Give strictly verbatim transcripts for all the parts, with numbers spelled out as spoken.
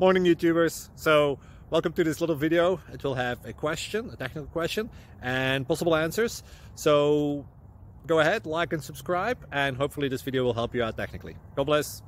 Morning YouTubers. So welcome to this little video. It will have a question, a technical question, and possible answers. So go ahead, like and subscribe, and hopefully this video will help you out technically. God bless.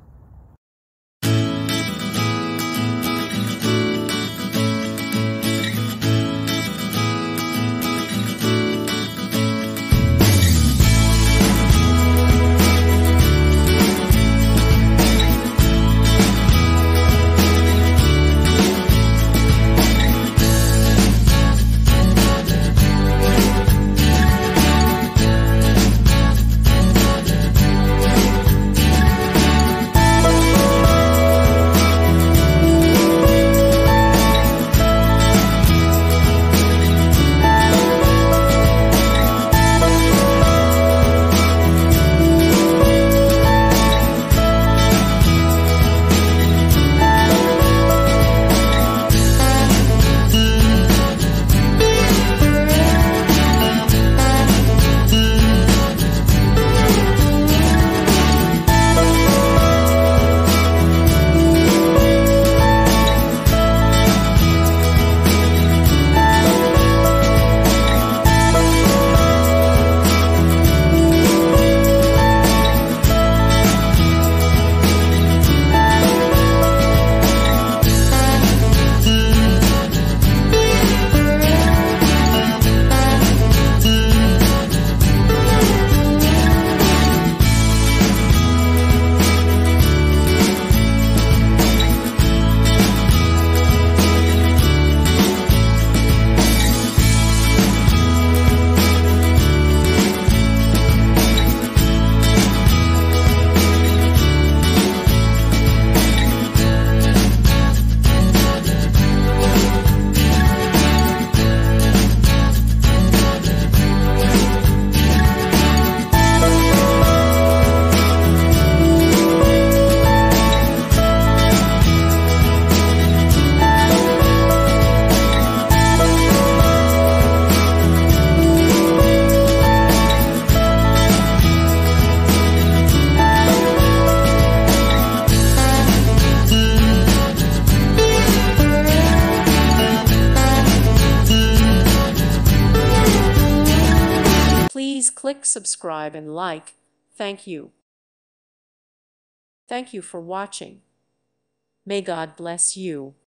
Please click subscribe and like. Thank you. Thank you for watching. May God bless you.